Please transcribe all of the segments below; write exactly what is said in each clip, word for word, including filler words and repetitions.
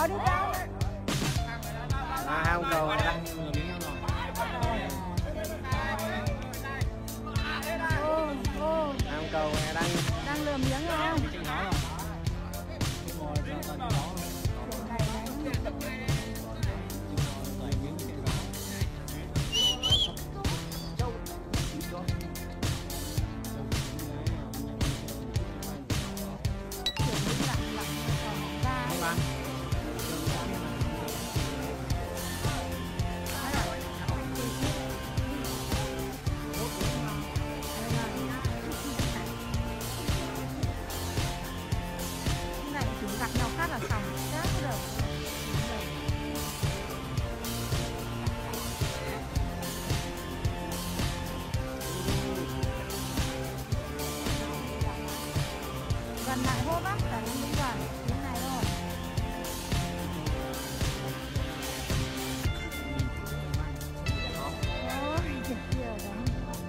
bỏ đi đâu. À, hai ông cầu đang lườm miếng nhau rồi. Ô, ô. Hai ông cầu đang Đang lườm miếng rồi. trên nó rồi. Ngồi cho con nó. Này đánh. Gặp nhau phát là xong, chết được. Gần lại hô bác, cả những đúng gần, như này thôi. Ôi, chết kia rồi đấy.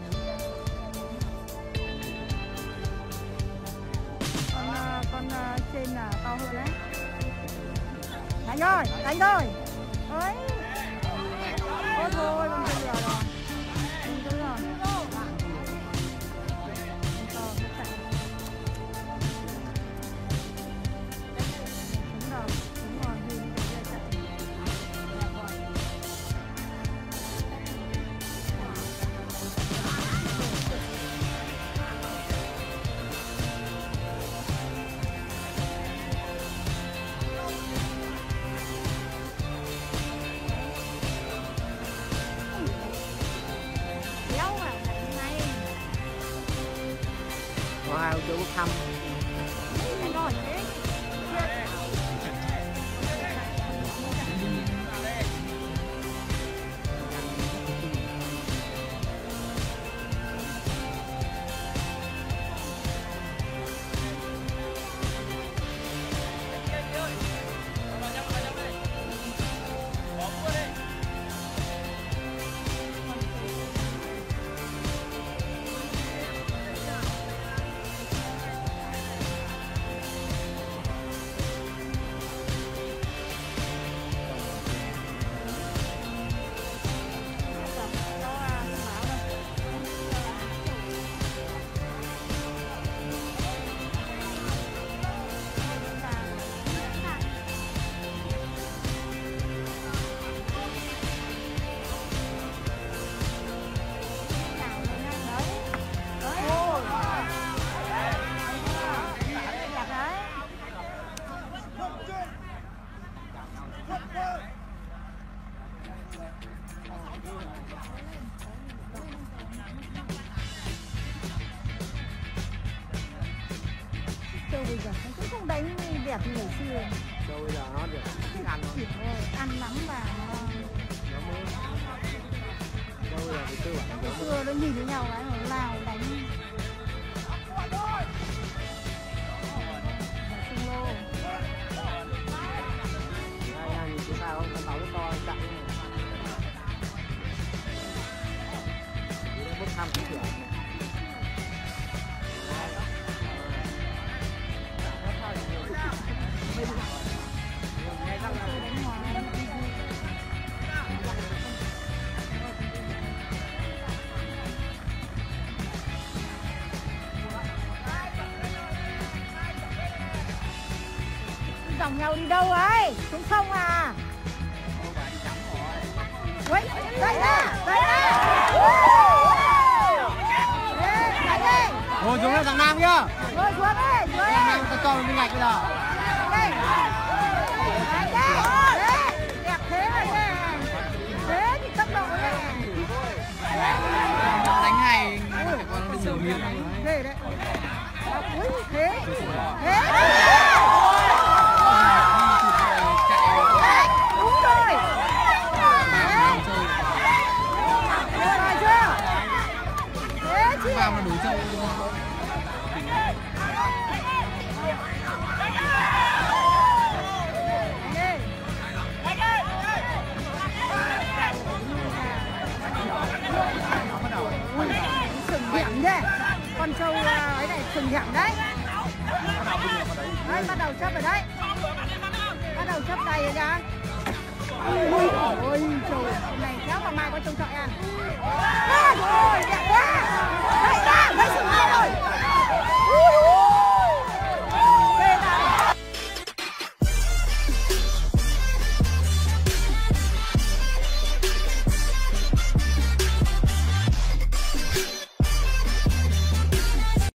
Con, con trên là to hơn đấy. Đánh rồi, đánh rồi. Ôi. Ôi thôi, con chưa lừa rồi. Con chưa lừa. Đúng rồi, đúng rồi, nhìn cái kia chạy. Có hai ông chú bốc thăm. Rồi, Châu bây giờ cũng không đánh đẹp như ngày xưa. Châu bây giờ nó được thích ăn thôi. Ăn lắm và nó... Nó mới... Châu bây giờ thì tư bản nó xưa nó nhìn với nhau cái nó lao đánh. Sung lô. Hai anh nhìn chúng ta không? Con tàu rất to, chặn như này. Đi đến bốc thăm cũng được. Dòng nhau đi đâu ấy? Xuống sông à? Ui, đây nè, đây nè. Đây đi. Ngồi xuống đây thằng Nam kia. Ngồi xuống đi, xuống đi. Thằng Nam ta cho mình ngạch bây giờ. Đây. Đây, đây. Đẹp thế rồi nè. Thế thì tốc độ nè. Đánh hay, phải còn nó đừng miếng. Thế đấy. Ui, thế. Thế. Đúng rồi. Rồi chưa? Thế chứ. Vào mà đủ trâu. Sừng hẻm thế. Con trâu ấy này sừng hẻm đấy. Đấy, bắt đầu chấp rồi đấy. bắt đầu chấp đầy rồi kìa. Ôi ôi trời, này kéo mà mai có trông chọi à. Ôi, đẹp quá.